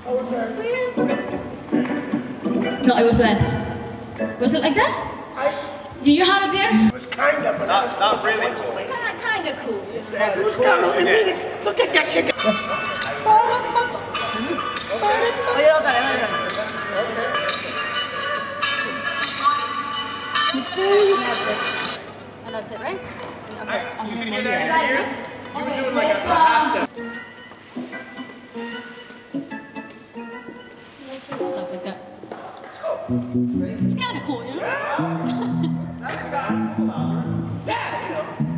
No, it was less. Was it like that? Do you have it there? It was kind of, but not really cool. Kind of cool. It was kind of, look at that shit. Oye, otra vez. And that's it, right? Okay. You can hear that in your ears? You were doing like a half step. Mixing stuff like that. It's kind of cool, you know? That's kind of cool, Albert. Yeah, you know.